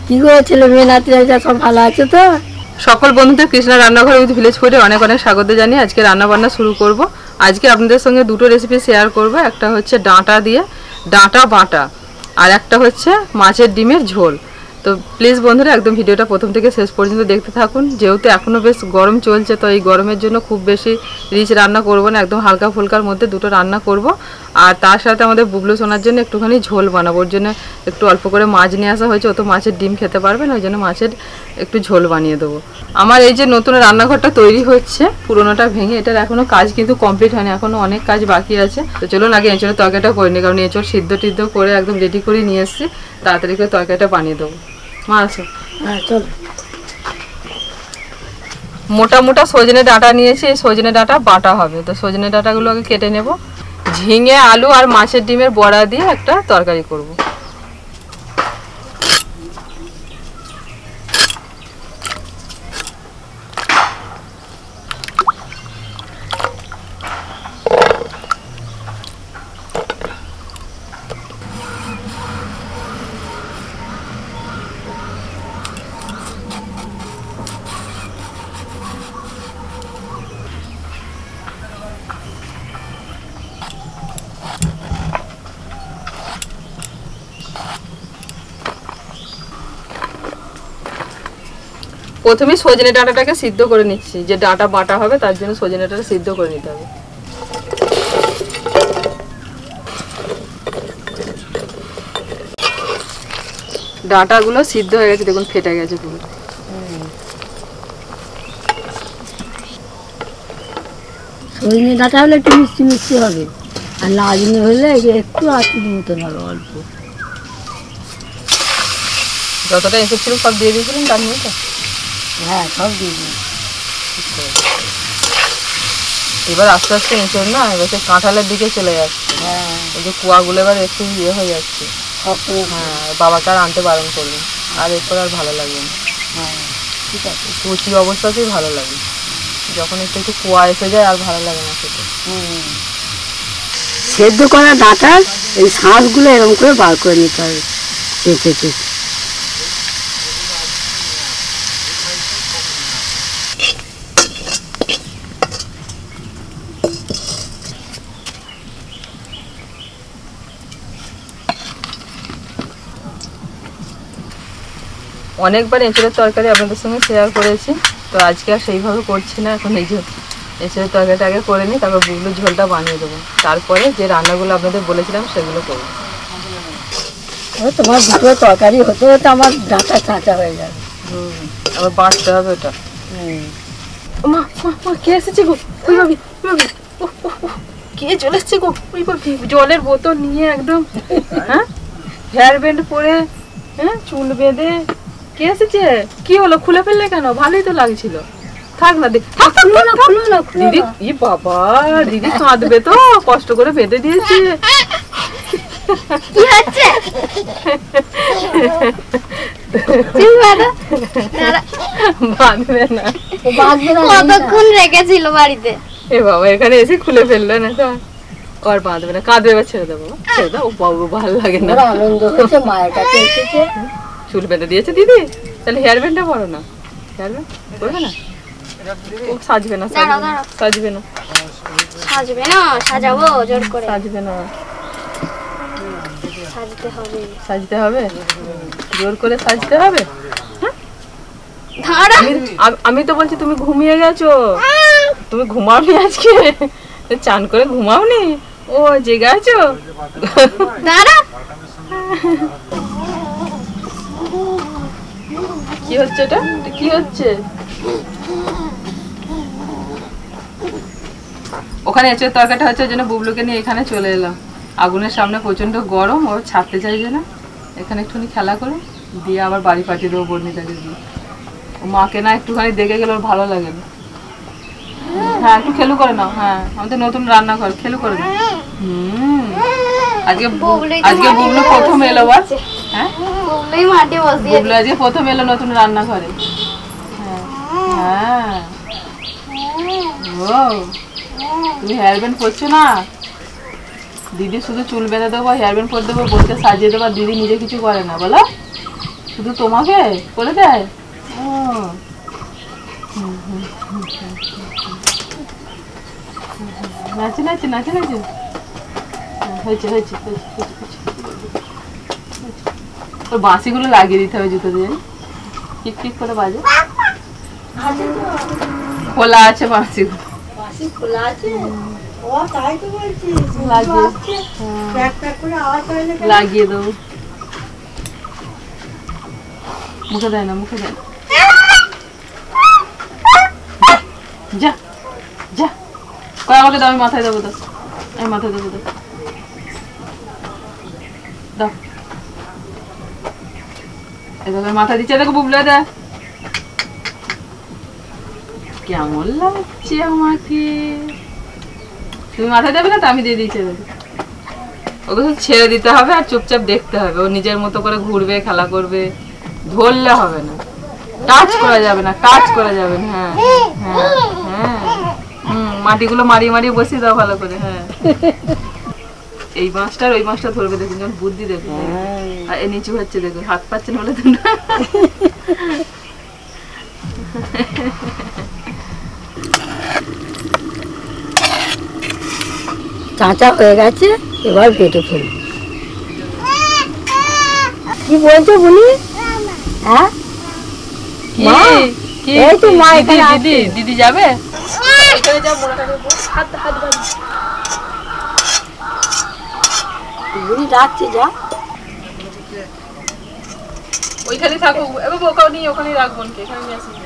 কি গো ছেলে মেয়ে নাতিরা সব ভালো আছে তো? সকল বন্ধুদের কৃষ্ণা রান্নাঘর উইথ ভিলেজ ফুডে অনেক অনেক স্বাগত জানিয়ে আজকে রান্না বান্না শুরু করব। আজকে আপনাদের সঙ্গে দুটো রেসিপি শেয়ার করব। একটা হচ্ছে ডাঁটা দিয়ে ডাঁটা বাটা, আর একটা হচ্ছে মাছের ডিমের ঝোল। তো প্লিজ বন্ধুরা একদম ভিডিওটা প্রথম থেকে শেষ পর্যন্ত দেখতে থাকুন। যেহেতু এখনও বেশ গরম চলছে, তো এই গরমের জন্য খুব বেশি রিচ রান্না করব না, একদম হালকা ফুলকার মধ্যে দুটো রান্না করব। আর তার সাথে আমাদের বুবলু সোনার জন্য একটুখানি ঝোল বানাবো। ওর জন্য একটু অল্প করে মাছ নিয়ে আসা হয়েছে, ও তো মাছের ডিম খেতে পারবে না, ওই জন্য মাছের একটু ঝোল বানিয়ে দেবো। আমার এই যে নতুন রান্নাঘরটা তৈরি হচ্ছে, পুরোনোটা ভেঙে, এটার এখনও কাজ কিন্তু কমপ্লিট হয়নি, এখনও অনেক কাজ বাকি আছে। তো চলুন আগে এঁচড়ের তরকারিটা করে নিই, কারণ এঁচড় সিদ্ধ টিদ্ধ করে একদম রেডি করে নিয়ে এসেছি, তাড়াতাড়ি করে তরকারিটা বানিয়ে দেবো। মা আসো। হ্যাঁ চল। মোটা মোটা সজনে ডাঁটা নিয়েছি, এই সজনে ডাঁটা বাটা হবে। তো সজনে ডাঁটাগুলো আগে কেটে নেব। ঝিঙে আলু আর মাছের ডিমের বড়া দিয়ে একটা তরকারি করব। প্রথমে সজনে ডাঁটাটাকে সিদ্ধ করে নিচ্ছি, যে ডাঁটা বাটা হবে তার জন্য সজনে ডাঁটাটা সিদ্ধ করে নিতে হবে। ডাঁটাগুলো সিদ্ধ হয়ে গেছে, দেখুন ফেটে গেছে পুরো। সজনে ডাঁটা হলে একটু মিষ্টি মিষ্টি হবে, আর লাজনি হলে একটু আঁচড়ি মতন হবে অল্প। যতটা এসে ছিল সব দিয়ে দিয়েছিলেন তার মধ্যে? হ্যাঁ সব দিয়ে দিন। এবার আস্তে আস্তে এঁচড় না এবার সে কাঁঠালের দিকে চলে যাচ্ছে। হ্যাঁ এই যে কুয়াগুলো এবার একটু ইয়ে হয়ে যাচ্ছে। হ্যাঁ, বাবাকে আর আনতে বারণ করবেন, আর এরপর আর ভালো লাগবে না। হ্যাঁ ঠিক আছে, কচি অবস্থাতেই ভালো লাগে, যখন একটু একটু কুয়া এসে যায় আর ভালো লাগে না খেতে। সেদ্ধ করা ডাঁটার এই শাঁসগুলো এরকম করে বার করে নিতে হবে চেঁচে চেঁচে। অনেকবার এঁচড়ের তরকারি আপনাদের সঙ্গে শেয়ার করেছি, তো আজকে আর সেইভাবে করছি না। এখন এই যে এঁচড়ের তরকারিটা আগে করে নিই, তারপর বুগলুর ঝোলটা বানিয়ে দেবো, তারপরে যে রান্নাগুলো আপনাদের বলেছিলাম সেগুলো করবো। তোমার দুটো তরকারি হতে হতে আমার ডাঁটা কাঁচা হয়ে যাবে। আবার বাটতে হবে ওটা। মা মা মা কে এসেছে গো? ওই ভাবি ওই ভাবি, কে চলে এসছে গো? ওই ভাবি জলের বোতল নিয়ে একদম, হ্যাঁ হেয়ার ব্যান্ড পরে, হ্যাঁ চুল বেঁধে কে এসেছে? কি হলো, খুলে ফেললে কেন? ভালোই তো লাগছিল। থাক না, দিদি। ই বাবা, দিদি কাঁদবে তো, কষ্ট করে বেঁধে দিয়েছে। বাঁধবে না, কতক্ষণ রেখেছিল বাড়িতে। এ বাবা এখানে এসে খুলে ফেললো না তো আর বাঁধবে না, কাঁদবে। এবার ছেড়ে দেবো, ছেড়ে দাও। বাবু ভালো লাগে না, আনন্দ হচ্ছে, মায়ের কাছে এসেছে। চুল বেঁধে দিয়েছে দিদি, তাহলে হেয়ার ব্যান্ডটা বড় না, হেয়ার ব্যান্ড করবে না? সাজবে না, সাজবে না, সাজবে না, সাজাবো জোর করে। সাজবে না, সাজতে হবে, সাজতে হবে, জোর করে সাজতে হবে। আমি তো বলছি তুমি ঘুমিয়ে গেছো, তুমি ঘুমাওনি আজকে? চান করে ঘুমাওনি? ও জেগে আছো? দাঁড়া। কি হচ্ছে এটা? কি হচ্ছে? ওখানে এঁচড়ের তরকারিটা হচ্ছে, ওই জন্য বুবলুকে নিয়ে এখানে চলে এলাম। আগুনের সামনে প্রচন্ড গরম, ও ছাড়তে চাইছে না। এখানে একটুখানি খেলা করে দিয়ে আবার বাড়ি পাঠিয়ে দেবো বর্ণিতাকে দিয়ে। ও মাকে না একটুখানি দেখে গেলে ওর ভালো লাগে না। হ্যাঁ একটু খেলু করে নাও। হ্যাঁ আমাদের নতুন রান্নাঘর, খেলু করে নাও। আজকে বুবলু প্রথম এলো বার। হ্যাঁ বুবলু আজকে প্রথম এলো নতুন রান্নাঘরে। হ্যাঁ হ্যাঁ ও তুমি হেয়ার ব্যান্ড পরছো না? দিদি শুধু চুল বেঁধে দেবো, হেয়ার ব্যান্ড করে দেবো, বোনকে সাজিয়ে দেবো, দিদি নিজে কিছু করে না, বলো? শুধু তোমাকে করে দেয়? ও নাচে নাচে নাচে নাচে। হয়েছে হয়েছে হয়েছে। ওর বাঁশিগুলো লাগিয়ে দিতে হবে জুতো দিয়ে, ঠিক ঠিক করে বাজে। খোলা আছে বাঁশিগুলো, খোলা আছে। লাগিয়ে দেবো। মুখে দেয় না, মুখে দেয় না। যা যা, আমাকে দাও, আমি মাথায় দেবো। দাও, আমি মাথায় দেবো। দাও দাও, এভাবে মাথা দিচ্ছে। দেখো বুবলে দেয়, কেমন লাগছে আমাকে। তুমি মাথায় দেবে না তো আমি দিয়ে দিচ্ছি। ওকে শুধু ছেড়ে দিতে হবে আর চুপচাপ দেখতে হবে। ও নিজের মতো করে ঘুরবে, খেলা করবে, ধরলে হবে না, টাচ করা যাবে না, টাচ করা যাবে না। হ্যাঁ হ্যাঁ হ্যাঁ, মাটিগুলো মারিয়ে মারিয়ে বসিয়ে দাও ভালো করে। হ্যাঁ, এই মাছটার ওই মাছটা ধরবে, দেখুন যখন বুদ্ধি দেখুন। আর এ নিচু হচ্ছে দেখুন, হাত পাচ্ছে না বলে তো না। চাঁচা হয়ে গেছে, এবার পেটে ফেলব। কি বলছো বলি? হ্যাঁ মা, এই তো মা এখানে আছে। দিদি দিদি যাবে? বুড়ি রাখছে, যা ওইখানে থাকো। এবার ওখানে নিয়ে ওখানেই রাখবো, এখানে নিয়ে আসি।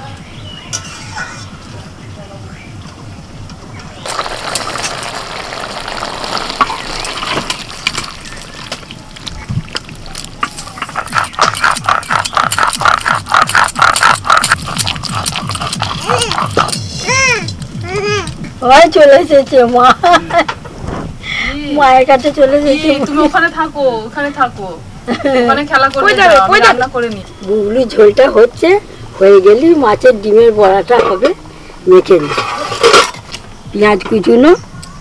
ওই চলে এসেছে মা, মায়ের কাছে চলে এসেছে। তুমি ওখানে থাকো, ওখানে থাকো, ওখানে খেলা করবে। রান্না করে নি। বুগলি ঝোলটা হচ্ছে, হয়ে গেলেই মাছের ডিমের বড়াটা হবে। মেখে নি, পেঁয়াজ কুচুনো,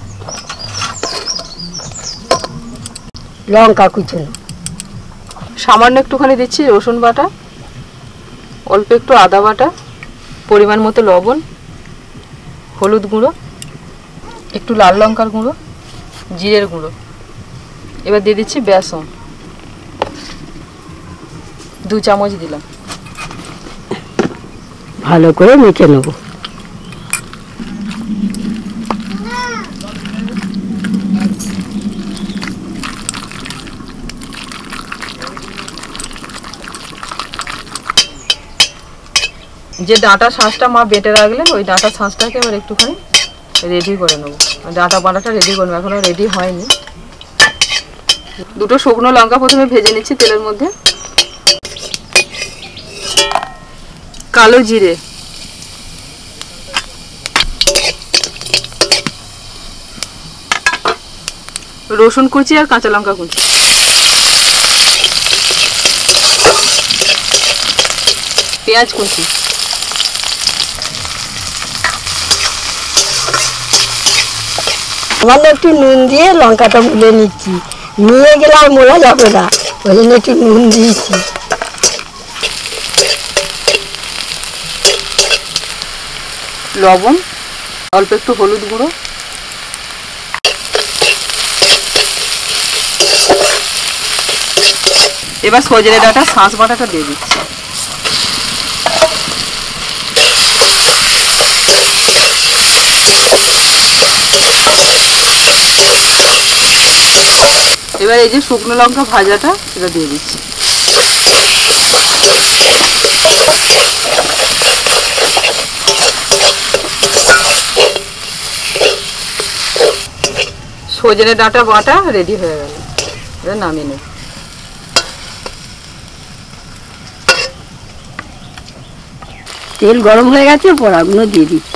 লঙ্কা কুচুনো, সামান্য একটুখানি দিচ্ছি রসুন বাটা, অল্প একটু আদা বাটা, পরিমাণ মতো লবণ, হলুদ গুঁড়ো, একটু লাল লঙ্কার গুঁড়ো, জিরের গুঁড়ো। এবার দিয়ে দিচ্ছি বেসন, 2 চামচ দিলাম। ভালো করে মেখে নেবো। যে ডাঁটা শাঁসটা মা বেটে রাখলেন, ওই ডাঁটা শাঁসটাকে এবার একটুখানি রেডি করে নেবো। ডাঁটা বাটাটা রেডি করবো, এখনো রেডি হয়নি। 2টো শুকনো লঙ্কা প্রথমে ভেজে নিচ্ছি তেলের মধ্যে। কালো জিরে, রসুন কুচি আর কাঁচা লঙ্কা কুচি, পেঁয়াজ কুচি, সামান্য একটু নুন দিয়ে লঙ্কাটা মুলে নিচ্ছি, নিয়ে গেলে আর মোলা যাবে না, ওই জন্য একটু নুন দিয়েছি। লবণ, অল্প একটু হলুদ গুঁড়ো, এবার সজনে ডাঁটা শাঁস বাটাটা দিয়ে দিচ্ছি। এবার এই যে শুকনো লঙ্কা ভাজাটা সেটা দিয়ে দিচ্ছি। সজনে ডাঁটা বাটা রেডি হয়ে গেল, এবার নামিয়ে নেব। তেল গরম হয়ে গেছে, বড়াগুলো দিয়ে দিচ্ছি।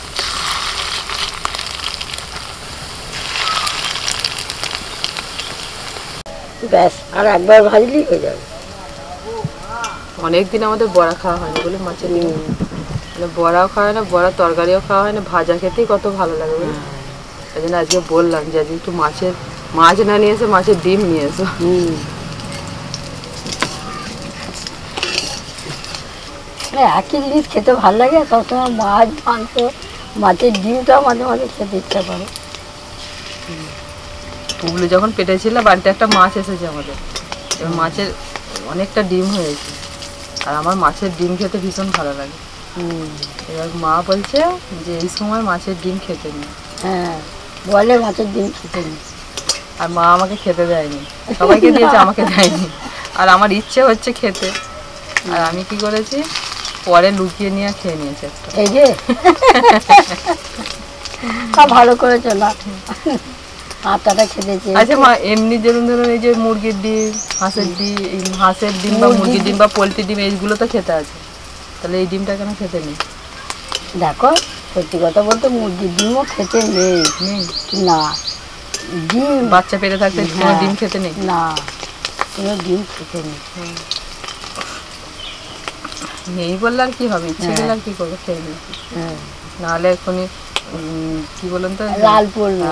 ব্যাস, আর একবার ভাজলেই হয়ে যাবে। অনেকদিন আমাদের বড়া খাওয়া হয়নি বলে মাছের ডিম, মানে বড়াও খাওয়া হয় না, বড়া তরকারিও খাওয়া হয় না, ভাজা খেতেই কত ভালো লাগে। এই জন্য আজকে বললাম যে আজকে একটু মাছ না নিয়ে এসে মাছের ডিম নিয়ে এসো। একই জিনিস খেতে ভালো লাগে, সবসময় মাছ মাংস, মাছের ডিমটাও মাঝে মাঝে খেতে ইচ্ছা করে। পুবলু যখন পেটে ছিল বাড়িতে একটা মাছ এসেছে আমাদের, এবার মাছের অনেকটা ডিম হয়েছে, আর আমার মাছের ডিম খেতে ভীষণ ভালো লাগে। এবার মা বলছে যে এই সময় মাছের ডিম খেতে নেই। হ্যাঁ, বলে মাছের ডিম খেতে নেই। আর মা আমাকে খেতে দেয়নি, সবাইকে দিয়েছে, আমাকে দেয়নি। আর আমার ইচ্ছে হচ্ছে খেতে, আর আমি কি করেছি, পরে লুকিয়ে নিয়ে খেয়ে নিয়েছি একটা। এই যে তা ভালো করেছো না, আটাটা খেতেছে। আচ্ছা মা, এমনি যেরকম ধরুন এই যে মুরগির ডিম, হাঁসের ডিম বা মুরগির ডিম বা পোলট্রির ডিম, এইগুলো তো খেতে আছে, তাহলে এই ডিমটা কেন খেতে নেই? দেখো সত্যি কথা বলতে মুরগির ডিমও খেতে নেই। না, ডিম বাচ্চা পেটে থাকতে কোনো ডিম খেতে নেই? না, কোনো ডিম খেতে নেই। নেই বললে আর কি হবে, ইচ্ছে করলে আর কি করবো, খেয়ে নিয়েছি। নাহলে এখনই কি বলুন তো, লাল পড়বে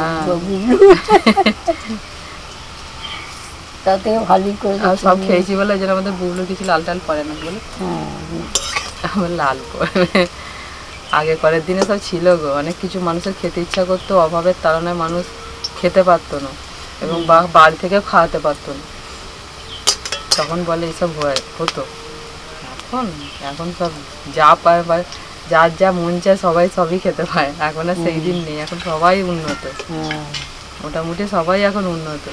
তাতে ভালোই করে সব খেয়েছি বলে ওই জন্য আমাদের বুবলু কিছু লাল টাল পরে না বলে আমার লাল পড়বে। আগে করের দিনে সব ছিল গো, অনেক কিছু মানুষের খেতে ইচ্ছা করতো, অভাবের তাড়নায় মানুষ খেতে পারতো না, এবং বাড়ি থেকেও খাওয়াতে পারতো না, তখন বলে এইসব হতো। এখন সব যা পায়, যার যা মন চায় সবাই সবই খেতে পায়, এখন আর সেই দিন নেই, এখন সবাই উন্নত, মোটামুটি সবাই এখন উন্নত।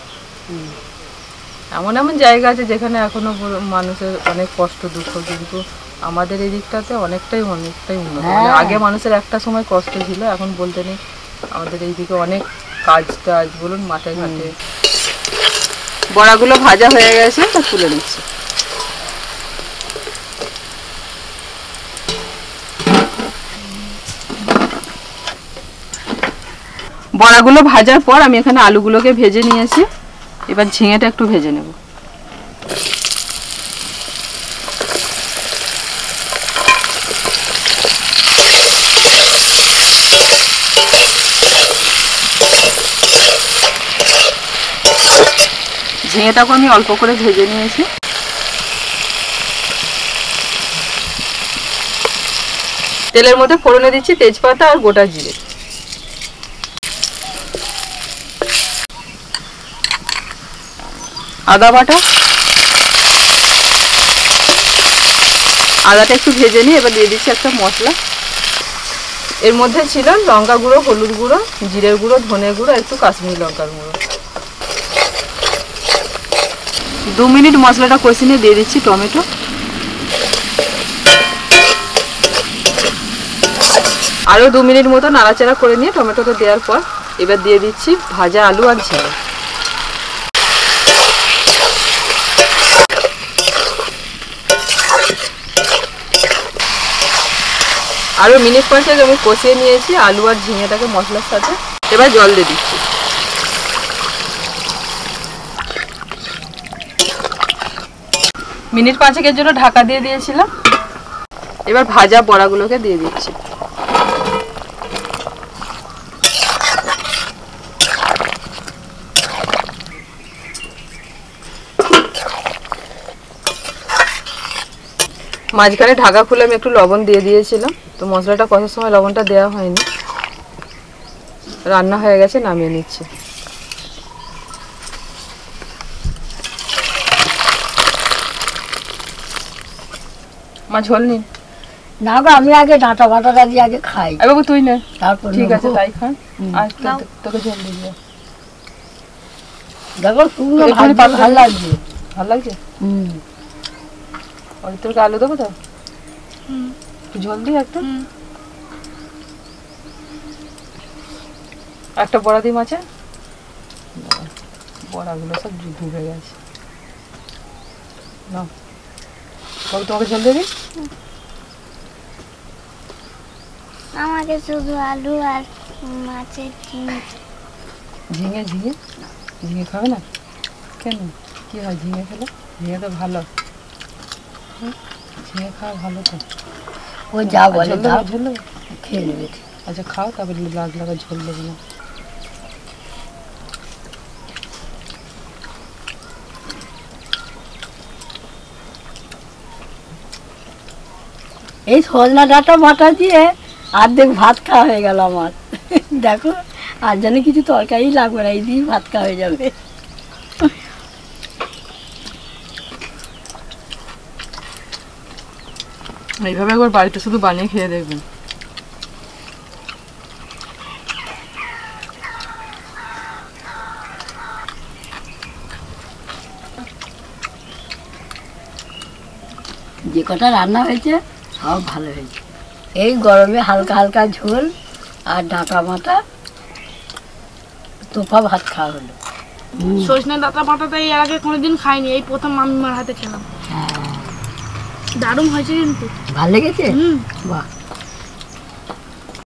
এমন এমন জায়গা আছে যেখানে এখনো মানুষের অনেক কষ্ট দুঃখ, কিন্তু আমাদের এই দিকটাতে অনেকটাই উন্নত। মানে আগে মানুষের একটা সময় কষ্ট ছিল, এখন বলতে নেই, আমাদের এই দিকে অনেক কাজ টাজ বলুন, মাঠে ঘাটে। বড়াগুলো ভাজা হয়ে গেছে, তা তুলে নিচ্ছি। বড়াগুলো ভাজার পর আমি এখানে আলুগুলোকে ভেজে নিয়েছি, এবার ঝিঙেটা একটু ভেজে নেব। ঝিঙেটাকে আমি অল্প করে ভেজে নিয়েছি। তেলের মধ্যে ফোড়নে দিচ্ছি তেজপাতা আর গোটা জিরে। আদা বাটা, আদাটা একটু ভেজে নিয়ে এবার দিয়ে দিচ্ছি একটা মশলা। এর মধ্যে ছিল লঙ্কা গুঁড়ো, হলুদ গুঁড়ো, জিরের গুঁড়ো, ধনে গুঁড়ো, একটু কাশ্মীরি লঙ্কার গুঁড়ো। 2 মিনিট মশলাটা কষে নিয়ে দিয়ে দিচ্ছি টমেটো। আরও 2 মিনিট মতো নাড়াচাড়া করে নিয়ে টমেটোটা দেওয়ার পর এবার দিয়ে দিচ্ছি ভাজা আলু আর ঝিঙে। আরও মিনিট 5 আমি কষিয়ে নিয়েছি আলু আর ঝিঙেটাকে মশলার সাথে। এবার জল দিয়ে দিচ্ছি। মিনিট 5 জন্য ঢাকা দিয়ে দিয়েছিলাম। এবার ভাজা বড়াগুলোকে দিয়ে দিচ্ছি। মাঝখানে ঢাকা খুলে আমি একটু লবণ দিয়ে দিয়েছিলাম, তো মশলাটা কষার সময় লবণটা দেওয়া হয়নি। রান্না হয়ে গেছে, নামিয়ে নিচ্ছি। মা ঝোল নিন। না গো, আমি আগে ডাঁটা বাটাটা দিয়ে আগে খাই। বাবু তুই নে, তারপর ঠিক আছে তাই খা। আর তোকে ঝোল দিয়ে দেখো শুকনো ভাত ভালো লাগছে। ভালো লাগছে? ওই তোর আলু দেবো তো, ঝোল দিই একটু। একটা বড়া দিই মাছে, বড়াগুলো সব ডুবে গেছে। না বাবু তোমাকে ঝোল দেবি? আমাকে শুধু আলু আর মাছের ডিম। ঝিঙে ঝিঙে ঝিঙে খাবে না কেন? কি হয় ঝিঙে খেলে? ঝিঙে তো ভালো, ঝিঙে খাওয়া ভালো তো। ও যা বলে ঝোল দেবো, খেয়ে নেবে। আচ্ছা খাও, তারপরে লাগ লাগা ঝোল দেবো না। এই সজনা ডাঁটা বাটা দিয়ে অর্ধেক ভাত খাওয়া হয়ে গেল আমার। দেখো আর যেন কিছু তরকারি লাগবে না, এই দিয়ে ভাত খাওয়া হয়ে যাবে। এইভাবে একবার বাড়িতে শুধু বানিয়ে খেয়ে দেখবেন। যে কটা রান্না হয়েছে সব ভালো হয়েছে। এই গরমে হালকা হালকা ঝোল আর ডাঁটা বাটা তোফা ভাত খাওয়া হলো। সজনে ডাঁটা বাটাটা এর আগে কোনোদিন খাইনি, এই প্রথম মামিমার হাতে খেলাম। দারুণ হয়েছে কিন্তু। ভালো লেগেছে? হুম। বাহ।